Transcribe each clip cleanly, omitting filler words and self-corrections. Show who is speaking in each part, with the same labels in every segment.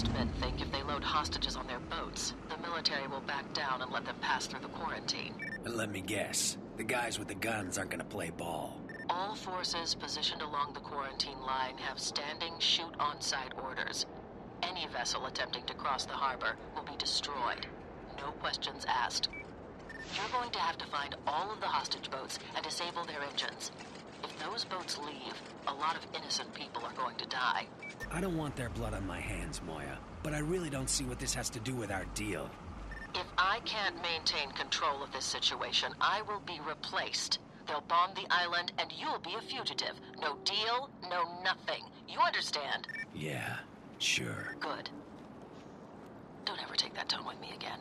Speaker 1: Most men think if they load hostages on their boats, the military will back down and let them pass through the quarantine.
Speaker 2: And let me guess, the guys with the guns aren't gonna play ball.
Speaker 1: All forces positioned along the quarantine line have standing shoot-on-sight orders. Any vessel attempting to cross the harbor will be destroyed. No questions asked. You're going to have to find all of the hostage boats and disable their engines. If those boats leave, a lot of innocent people are going to die.
Speaker 2: I don't want their blood on my hands, Moya, but I really don't see what this has to do with our deal.
Speaker 1: If I can't maintain control of this situation, I will be replaced. They'll bomb the island and you'll be a fugitive. No deal, no nothing. You understand?
Speaker 2: Yeah, sure.
Speaker 1: Good. Don't ever take that tone with me again.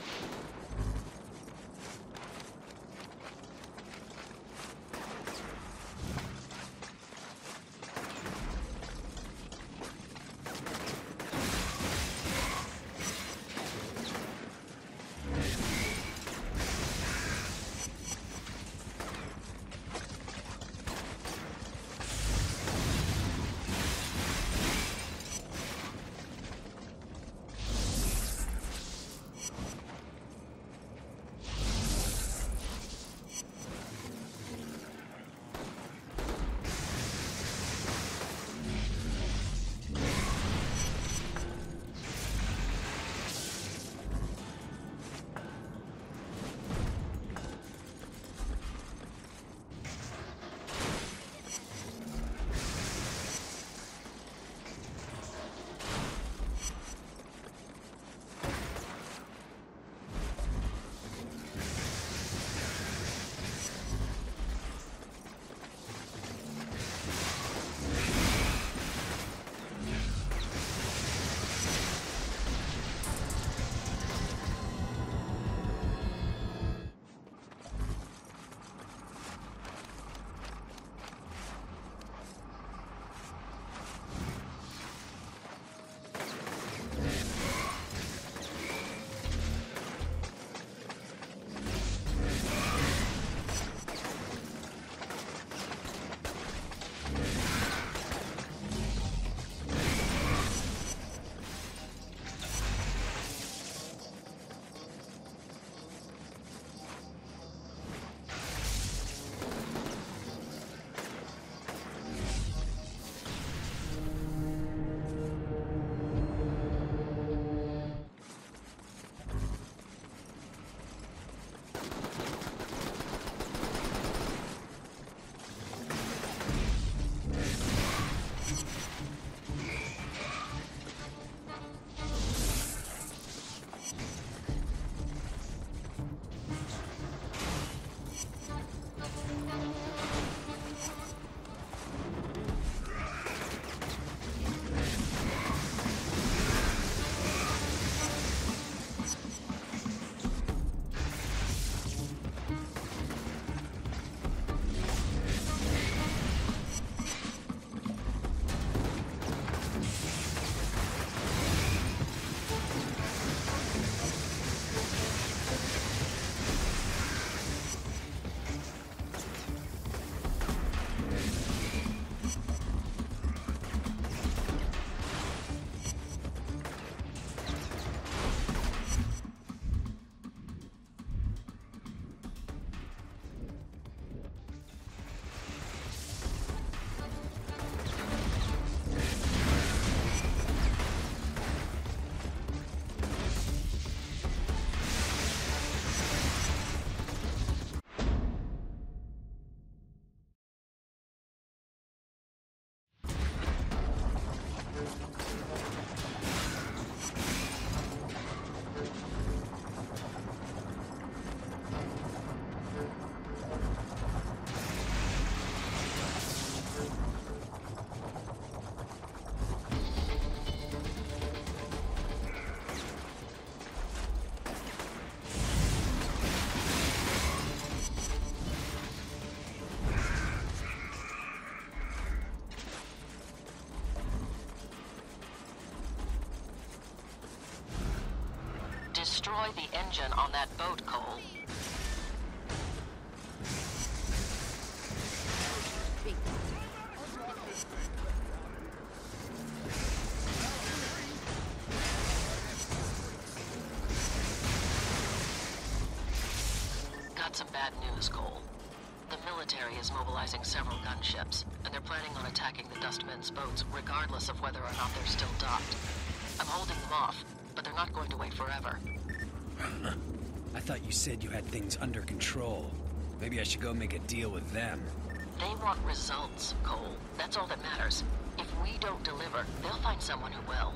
Speaker 1: Destroy the engine on that boat, Cole. got some bad news, Cole. The military is mobilizing several gunships, and they're planning on attacking the Dustmen's boats regardless of whether or not they're still docked. I'm holding them off, but they're not going to wait forever.
Speaker 2: I thought you said you had things under control. Maybe I should go make a deal with them.
Speaker 1: They want results, Cole. That's all that matters. If we don't deliver, they'll find someone who will.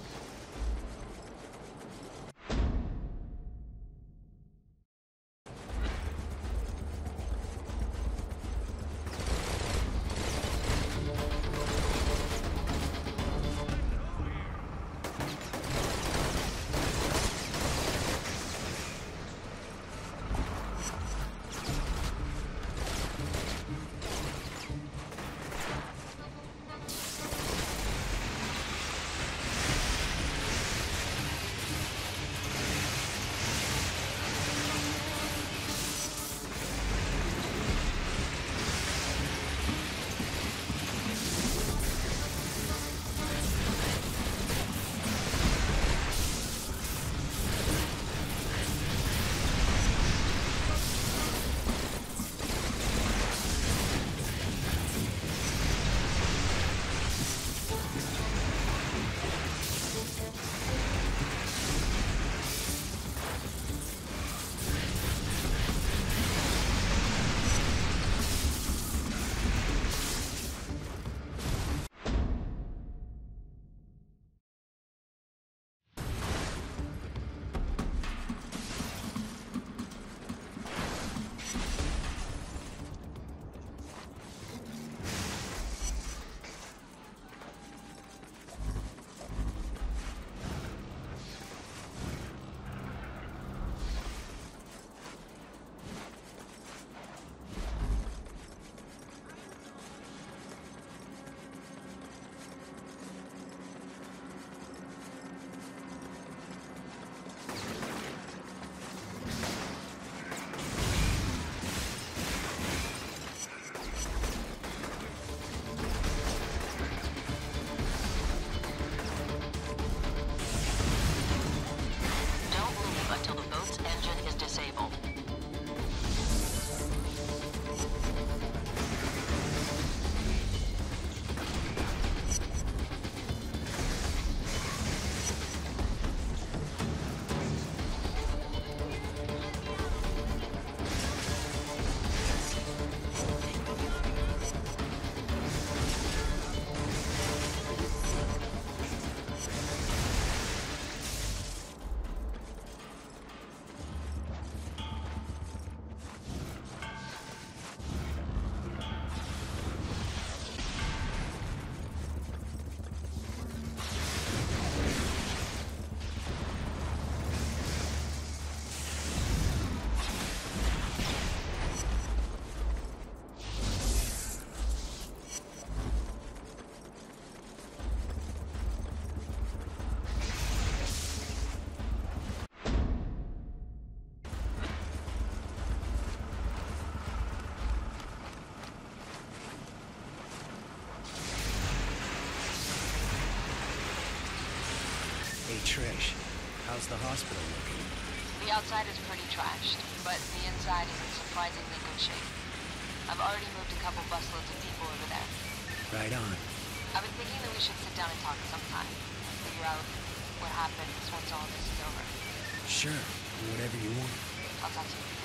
Speaker 2: Hey, Trish, how's the hospital looking?
Speaker 3: The outside is pretty trashed, but the inside is in surprisingly good shape. I've already moved a couple busloads of people over there.
Speaker 2: Right on.
Speaker 3: I've been thinking that we should sit down and talk sometime. Figure out what happens once all this is over.
Speaker 2: Sure, whatever you want.
Speaker 3: I'll talk to you.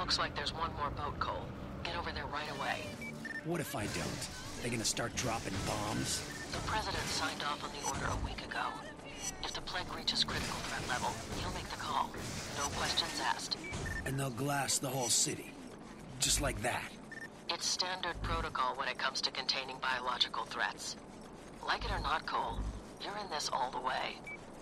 Speaker 1: Looks like there's one more boat, Cole. Get over there right away.
Speaker 2: What if I don't? They gonna start dropping bombs?
Speaker 1: The President signed off on the order a week ago. If the plague reaches critical threat level, he'll make the call. No questions asked.
Speaker 2: And they'll glass the whole city. Just like that.
Speaker 1: It's standard protocol when it comes to containing biological threats. Like it or not, Cole, you're in this all the way.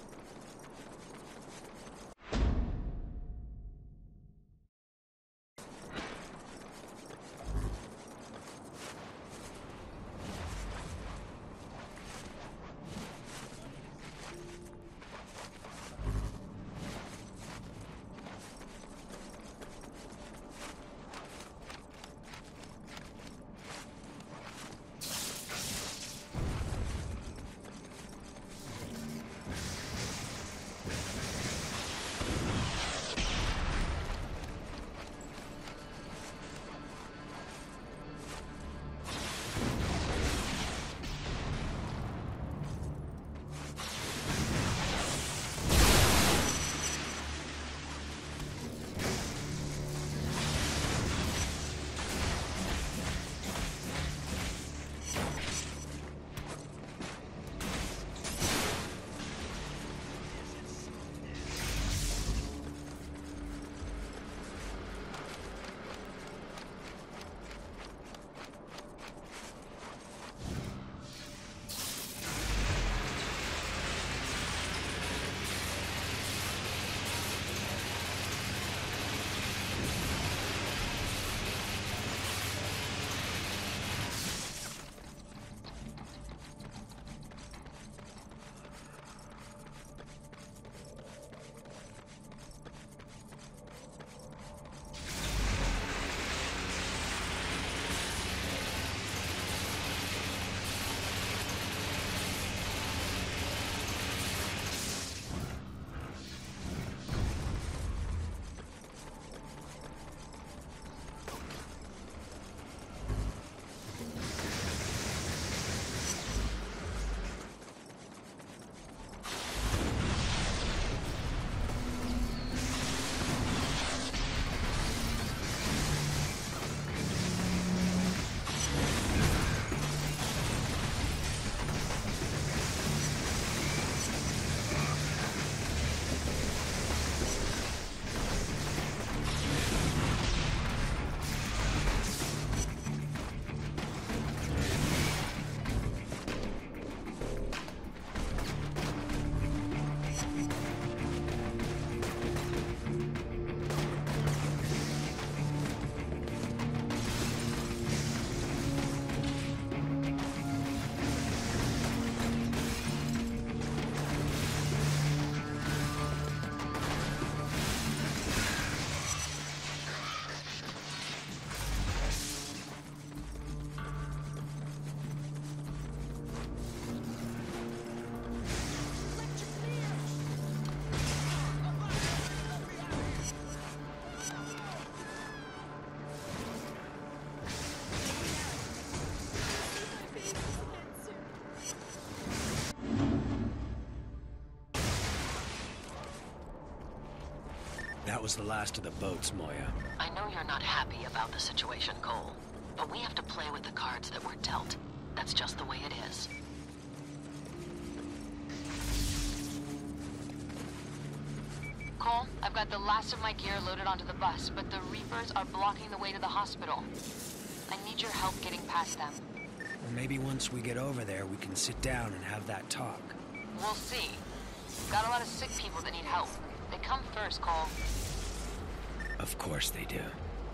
Speaker 2: That was the last of the boats, Moya.
Speaker 1: I know you're not happy about the situation, Cole, but we have to play with the cards that we're dealt. That's just the way it is.
Speaker 3: Cole, I've got the last of my gear loaded onto the bus, but the Reapers are blocking the way to the hospital. I need your help getting past them.
Speaker 2: Well, maybe once we get over there, we can sit down and have that talk.
Speaker 3: We'll see. Got a lot of sick people that need help. They come first, Cole.
Speaker 2: Of course they do.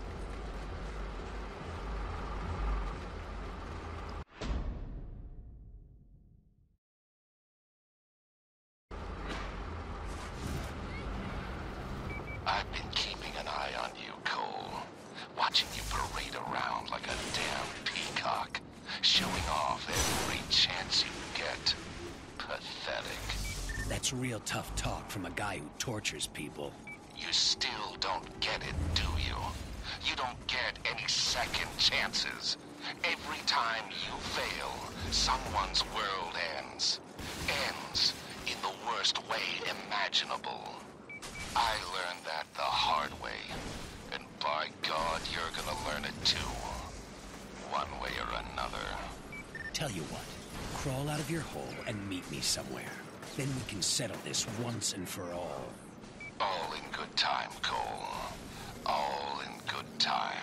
Speaker 4: I've been keeping an eye on you, Cole. Watching you parade around like a damn peacock. Showing off every chance you get. Pathetic.
Speaker 2: That's real tough talk from a guy who tortures people.
Speaker 4: You still don't get it, do you? You don't get any second chances. Every time you fail, someone's world ends. Ends in the worst way imaginable. I learned that the hard way. And By God, you're gonna learn it too. One way or another.
Speaker 2: Tell you what, crawl out of your hole and meet me somewhere. Then we can settle this once and for all.
Speaker 4: All in good time, Cole. All in good time.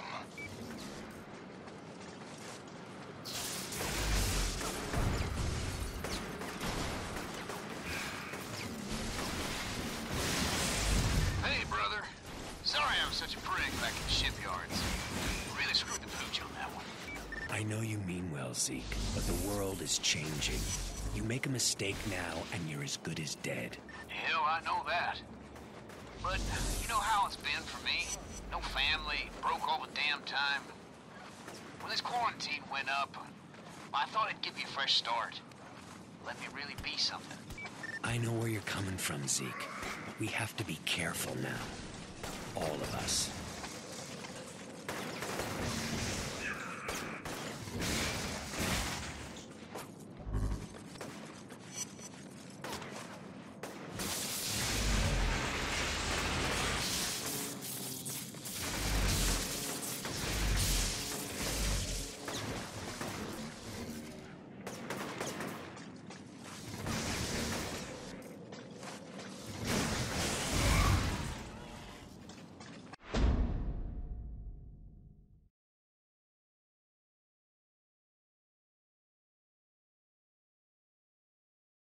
Speaker 5: Hey, brother. Sorry I was such a prick back in the shipyards. Really screwed the pooch on that one.
Speaker 2: I know you mean well, Zeke, but the world is changing. You make a mistake now, and you're as good as dead.
Speaker 5: Hell, I know that. But you know how it's been for me? No family, broke all the damn time. When this quarantine went up, I thought it'd give me a fresh start. Let me really be something.
Speaker 2: I know where you're coming from, Zeke, but we have to be careful now. All of us.